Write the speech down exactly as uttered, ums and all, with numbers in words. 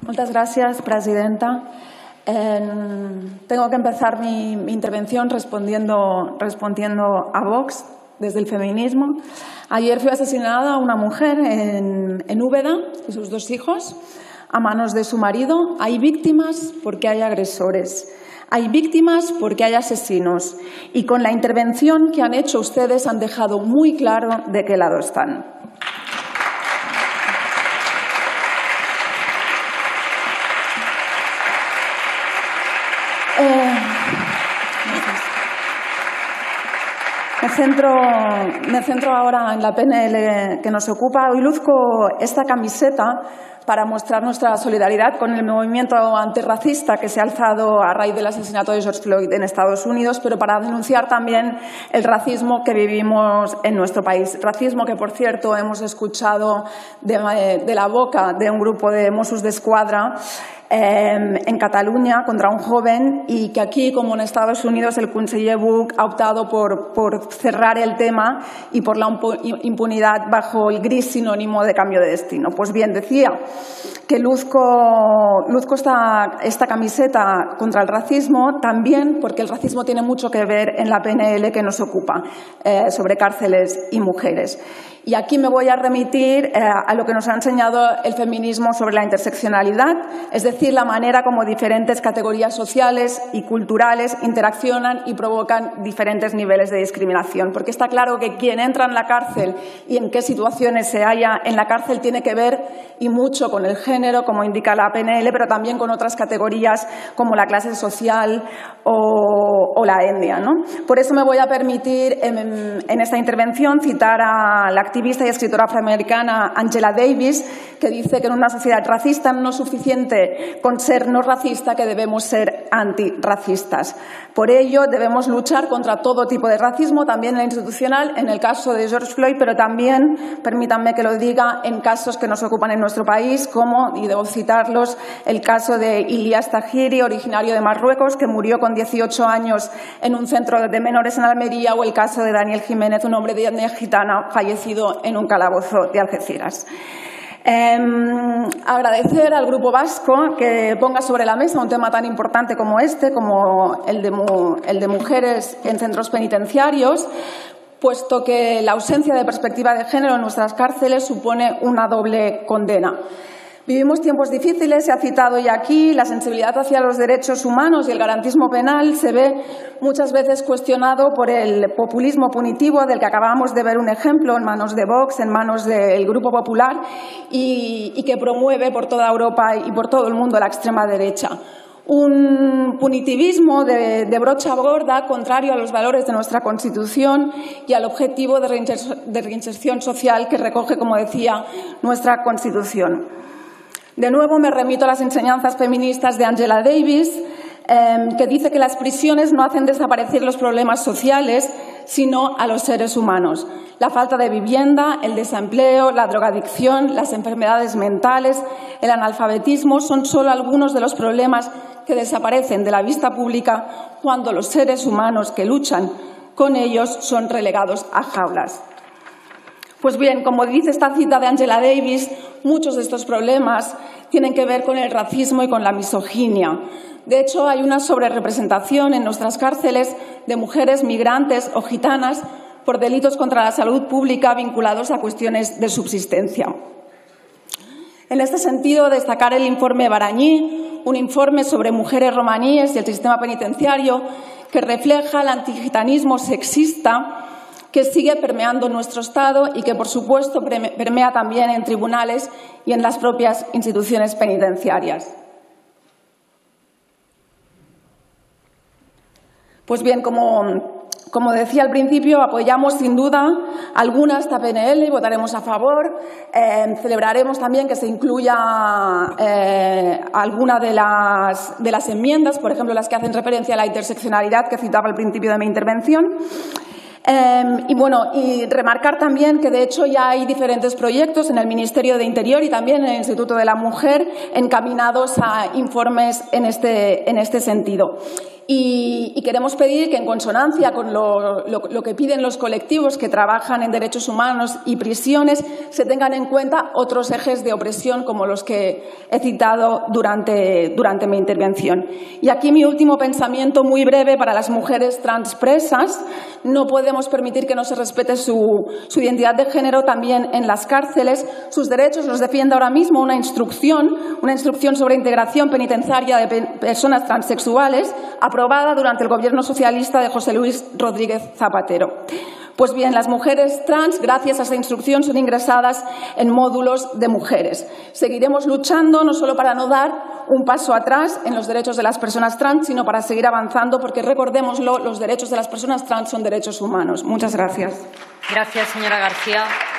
Muchas gracias, presidenta. Eh, tengo que empezar mi, mi intervención respondiendo, respondiendo a Vox desde el feminismo. Ayer fue asesinada una mujer en, en Úbeda y sus dos hijos a manos de su marido. Hay víctimas porque hay agresores. Hay víctimas porque hay asesinos. Y con la intervención que han hecho ustedes han dejado muy claro de qué lado están. Eh, me, centro, me centro ahora en la P N L que nos ocupa. Hoy luzco esta camiseta para mostrar nuestra solidaridad con el movimiento antirracista que se ha alzado a raíz del asesinato de George Floyd en Estados Unidos, pero para denunciar también el racismo que vivimos en nuestro país. Racismo que, por cierto, hemos escuchado de, de la boca de un grupo de Mossos d'Esquadra eh, en Cataluña contra un joven, y que aquí, como en Estados Unidos, el conseller Buch ha optado por, por cerrar el tema y por la impunidad bajo el gris sinónimo de cambio de destino. Pues bien, decía que luzco, luzco esta, esta camiseta contra el racismo también porque el racismo tiene mucho que ver en la P N L que nos ocupa eh, sobre cárceles y mujeres. Y aquí me voy a remitir eh, a lo que nos ha enseñado el feminismo sobre la interseccionalidad, es decir, la manera como diferentes categorías sociales y culturales interaccionan y provocan diferentes niveles de discriminación. Porque está claro que quien entra en la cárcel y en qué situaciones se halla en la cárcel tiene que ver y mucho con el género, como indica la P N L, pero también con otras categorías como la clase social o, o la etnia, ¿no? Por eso me voy a permitir en, en esta intervención citar a la activista y escritora afroamericana Angela Davis, que dice que en una sociedad racista no es suficiente con ser no racista, que debemos ser antirracistas. Por ello, debemos luchar contra todo tipo de racismo, también en el institucional, en el caso de George Floyd, pero también, permítanme que lo diga, en casos que nos ocupan en nuestro país, como, y debo citarlos, el caso de Ilyas Tahiri, originario de Marruecos, que murió con dieciocho años en un centro de menores en Almería, o el caso de Daniel Jiménez, un hombre de etnia gitana fallecido en un calabozo de Algeciras. Eh, agradecer al Grupo Vasco que ponga sobre la mesa un tema tan importante como este, como el de, el de mujeres en centros penitenciarios, puesto que la ausencia de perspectiva de género en nuestras cárceles supone una doble condena. Vivimos tiempos difíciles, se ha citado ya aquí, la sensibilidad hacia los derechos humanos y el garantismo penal se ve muchas veces cuestionado por el populismo punitivo del que acabamos de ver un ejemplo en manos de Vox, en manos del Grupo Popular y, y que promueve por toda Europa y por todo el mundo la extrema derecha. Un punitivismo de, de brocha gorda contrario a los valores de nuestra Constitución y al objetivo de reinserción, de reinserción social que recoge, como decía, nuestra Constitución. De nuevo me remito a las enseñanzas feministas de Angela Davis, eh, que dice que las prisiones no hacen desaparecer los problemas sociales, sino a los seres humanos. La falta de vivienda, el desempleo, la drogadicción, las enfermedades mentales, el analfabetismo son solo algunos de los problemas que desaparecen de la vista pública cuando los seres humanos que luchan con ellos son relegados a jaulas. Pues bien, como dice esta cita de Angela Davis, muchos de estos problemas tienen que ver con el racismo y con la misoginia. De hecho, hay una sobrerepresentación en nuestras cárceles de mujeres migrantes o gitanas por delitos contra la salud pública vinculados a cuestiones de subsistencia. En este sentido, destacar el informe Barañí, un informe sobre mujeres romaníes y el sistema penitenciario que refleja el antigitanismo sexista que sigue permeando nuestro Estado y que, por supuesto, permea también en tribunales y en las propias instituciones penitenciarias. Pues bien, como, como decía al principio, apoyamos sin duda alguna de esta P N L y votaremos a favor. Eh, celebraremos también que se incluya eh, alguna de las, de las enmiendas, por ejemplo, las que hacen referencia a la interseccionalidad que citaba al principio de mi intervención. Eh, y bueno, y remarcar también que de hecho ya hay diferentes proyectos en el Ministerio de Interior y también en el Instituto de la Mujer encaminados a informes en este, en este sentido. Y, y queremos pedir que, en consonancia con lo, lo, lo que piden los colectivos que trabajan en derechos humanos y prisiones, se tengan en cuenta otros ejes de opresión como los que he citado durante, durante mi intervención. Y aquí mi último pensamiento muy breve para las mujeres transpresas. No podemos permitir que no se respete su, su identidad de género también en las cárceles. Sus derechos los defiende ahora mismo una instrucción, una instrucción sobre integración penitenciaria de pe personas transexuales, aprobada durante el gobierno socialista de José Luis Rodríguez Zapatero. Pues bien, las mujeres trans, gracias a esta instrucción, son ingresadas en módulos de mujeres. Seguiremos luchando no solo para no dar un paso atrás en los derechos de las personas trans, sino para seguir avanzando, porque, recordémoslo, los derechos de las personas trans son derechos humanos. Muchas gracias. Gracias, señora García.